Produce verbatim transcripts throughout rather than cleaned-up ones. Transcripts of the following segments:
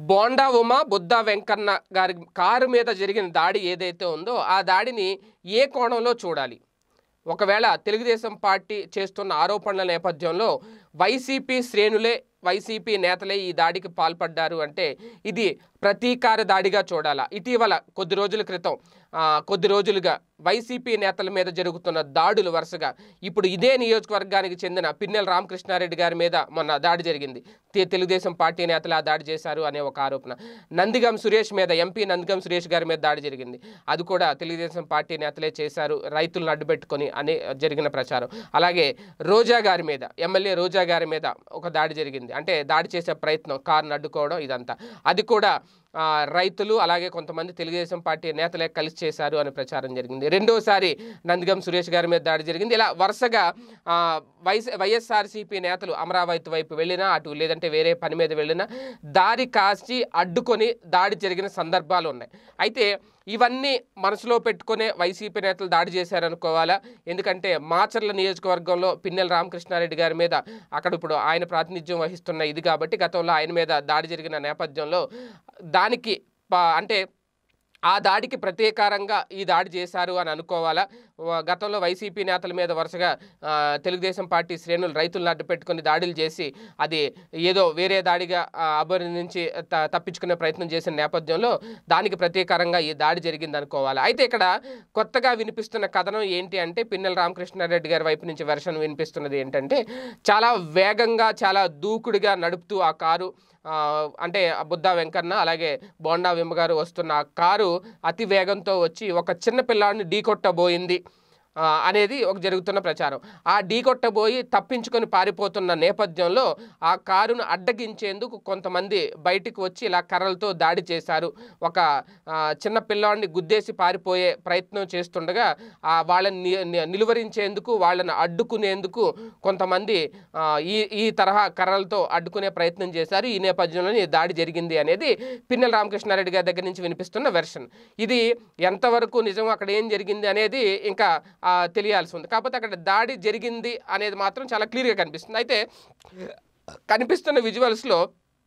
బోండా ఉమ బుద్ధ వెంకన్న గారి కారు మీద జరిగిన దాడి ఏదైతే ఉందో ఆ దాడిని ఏ కోణంలో చూడాలి? ఒకవేళ తెలుగుదేశం పార్టీ చేస్తున్న ఆరోపణల నేపథ్యంలో వైసీపీ శ్రేణులే వైసీపీ నేతలే ఈ దాడికి పాల్పడ్డారు అంటే ఇది ప్రతీకార దాడిగా చూడాలా? ఇటీవల కొద్ది రోజుల క్రితం కొద్ది రోజులుగా వైసీపీ నేతల మీద జరుగుతున్న దాడులు వరుసగా ఇప్పుడు ఇదే నియోజకవర్గానికి చెందిన పిన్నెల రామకృష్ణారెడ్డి గారి మీద మొన్న దాడి జరిగింది. తెలుగుదేశం పార్టీ నేతలు ఆ దాడి చేశారు అనే ఒక ఆరోపణ. నందిగం సురేష్ మీద ఎంపీ నందిగం సురేష్ గారి మీద దాడి జరిగింది. అది కూడా తెలుగుదేశం పార్టీ నేతలే చేశారు, రైతులను అడ్డుపెట్టుకొని అని జరిగిన ప్రచారం. అలాగే రోజా గారి మీద ఎమ్మెల్యే రోజా గారి మీద ఒక దాడి జరిగింది. అంటే దాడి చేసే ప్రయత్నం, కారును అడ్డుకోవడం, ఇదంతా అది కూడా రైతులు అలాగే కొంతమంది తెలుగుదేశం పార్టీ నేతలే కలిసి చేశారు అని ప్రచారం జరిగింది. రెండోసారి నందిగం సురేష్ గారి మీద దాడి జరిగింది. ఇలా వరుసగా వైఎస్ వైఎస్ఆర్సీపీ నేతలు అమరావతి వైపు వెళ్ళినా, అటు లేదంటే వేరే పని మీద వెళ్ళినా దారి కాచి అడ్డుకొని దాడి జరిగిన సందర్భాలు ఉన్నాయి. అయితే ఇవన్నీ మనసులో పెట్టుకునే వైసీపీ నేతలు దాడి చేశారనుకోవాలా? ఎందుకంటే మాచర్ల నియోజకవర్గంలో పిన్నెల రామకృష్ణారెడ్డి గారి మీద అక్కడ ఇప్పుడు ఆయన ప్రాతినిధ్యం వహిస్తున్న ఇది కాబట్టి గతంలో ఆయన మీద దాడి జరిగిన నేపథ్యంలో దానికి అంటే ఆ దాడికి ప్రతీకారంగా ఈ దాడి చేశారు అని అనుకోవాలా? గతంలో వైసీపీ నేతల మీద వరుసగా తెలుగుదేశం పార్టీ శ్రేణులు రైతులను అడ్డుపెట్టుకుని దాడులు చేసి అది ఏదో వేరే దాడిగా అభివర్ణించి తప్పించుకునే ప్రయత్నం చేసిన నేపథ్యంలో దానికి ప్రతీకారంగా ఈ దాడి జరిగింది అనుకోవాలి. అయితే ఇక్కడ కొత్తగా వినిపిస్తున్న కథనం ఏంటి అంటే పిన్నెల రామకృష్ణారెడ్డి గారి వైపు నుంచి వెర్షన్ వినిపిస్తున్నది ఏంటంటే చాలా వేగంగా చాలా దూకుడుగా నడుపుతూ ఆ కారు అంటే బుద్ధ వెంకన్న అలాగే బోండా విమ్మ గారు వస్తున్న ఆ కారు అతి వేగంతో వచ్చి ఒక చిన్న పిల్లాడిని ఢీకొట్టబోయింది అనేది ఒక జరుగుతున్న ప్రచారం. ఆ ఢీకొట్టబోయి తప్పించుకొని పారిపోతున్న నేపథ్యంలో ఆ కారును అడ్డగించేందుకు కొంతమంది బయటికి వచ్చి ఇలా కర్రలతో దాడి చేశారు. ఒక చిన్న పిల్లాడిని గుద్దేసి పారిపోయే ప్రయత్నం చేస్తుండగా వాళ్ళని నిలువరించేందుకు వాళ్ళని అడ్డుకునేందుకు కొంతమంది ఈ ఈ తరహా కర్రలతో అడ్డుకునే ప్రయత్నం చేశారు. ఈ నేపథ్యంలోనే దాడి జరిగింది అనేది పిన్నెల రామకృష్ణారెడ్డి గారి దగ్గర నుంచి వినిపిస్తున్న వెర్షన్. ఇది ఎంతవరకు నిజం, అక్కడ ఏం జరిగింది అనేది ఇంకా తెలియాల్సి ఉంది. కాకపోతే అక్కడ దాడి జరిగింది అనేది మాత్రం చాలా క్లియర్గా కనిపిస్తుంది. అయితే కనిపిస్తున్న విజువల్స్లో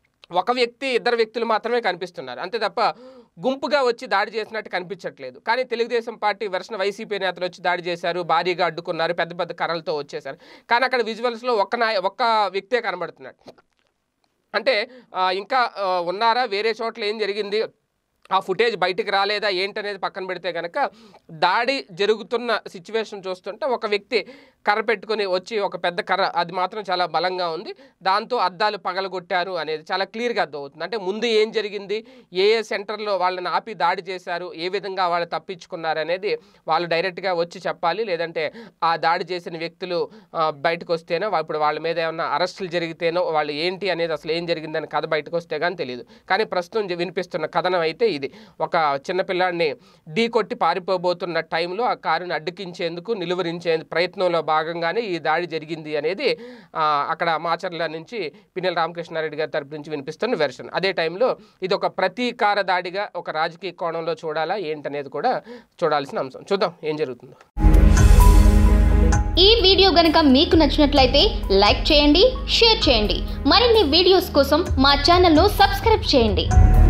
ఒక వ్యక్తి ఇద్దరు వ్యక్తులు మాత్రమే కనిపిస్తున్నారు, అంతే తప్ప గుంపుగా వచ్చి దాడి చేసినట్టు కనిపించట్లేదు. కానీ తెలుగుదేశం పార్టీ వెర్షన్ వైసీపీ నేతలు వచ్చి దాడి చేశారు, భారీగా అడ్డుకున్నారు, పెద్ద పెద్ద కర్రలతో వచ్చేసారు. కానీ అక్కడ విజువల్స్లో ఒక్క నాయ ఒక్క వ్యక్తే కనబడుతున్నాడు. అంటే ఇంకా ఉన్నారా, వేరే చోట్ల ఏం జరిగింది, ఆ ఫుటేజ్ బయటికి రాలేదా ఏంటనేది పక్కన పెడితే కనుక దాడి జరుగుతున్న సిచ్యువేషన్ చూస్తుంటే ఒక వ్యక్తి కర్ర పెట్టుకుని వచ్చి ఒక పెద్ద కర్ర, అది మాత్రం చాలా బలంగా ఉంది, దాంతో అద్దాలు పగలగొట్టారు అనేది చాలా క్లియర్గా అర్థమవుతుంది. అంటే ముందు ఏం జరిగింది, ఏ ఏ సెంటర్లో వాళ్ళని ఆపి దాడి చేశారు, ఏ విధంగా వాళ్ళు తప్పించుకున్నారు అనేది వాళ్ళు డైరెక్ట్గా వచ్చి చెప్పాలి. లేదంటే ఆ దాడి చేసిన వ్యక్తులు బయటకు వస్తేనో, ఇప్పుడు వాళ్ళ మీద ఏమన్నా అరెస్టులు జరిగితేనో వాళ్ళు ఏంటి అనేది అసలు ఏం జరిగిందని కథ బయటకు వస్తే కానీ తెలియదు. కానీ ప్రస్తుతం వినిపిస్తున్న కథనం అయితే ఇది. ఒక చిన్నపిల్లాడిని ఢీ కొట్టి పారిపోబోతున్న టైంలో ఆ కారుని అడ్డుకించేందుకు నిలువరించే ప్రయత్నంలో భాగంగానే ఈ దాడి జరిగింది అనేది అక్కడ మాచర్ల నుంచి పిన్నెల రామకృష్ణారెడ్డి గారి తరపు నుంచి వినిపిస్తున్న వెర్షన్. అదే టైంలో ఇది ఒక ప్రతీకార దాడిగా ఒక రాజకీయ కోణంలో చూడాలా ఏంటనేది కూడా చూడాల్సిన అంశం. చూద్దాం ఏం జరుగుతుందో. ఈ వీడియో గనుక మీకు నచ్చినట్లయితే లైక్ చేయండి, షేర్ చేయండి. మరిన్ని వీడియోస్ కోసం మా ఛానల్ను సబ్స్క్రైబ్ చేయండి.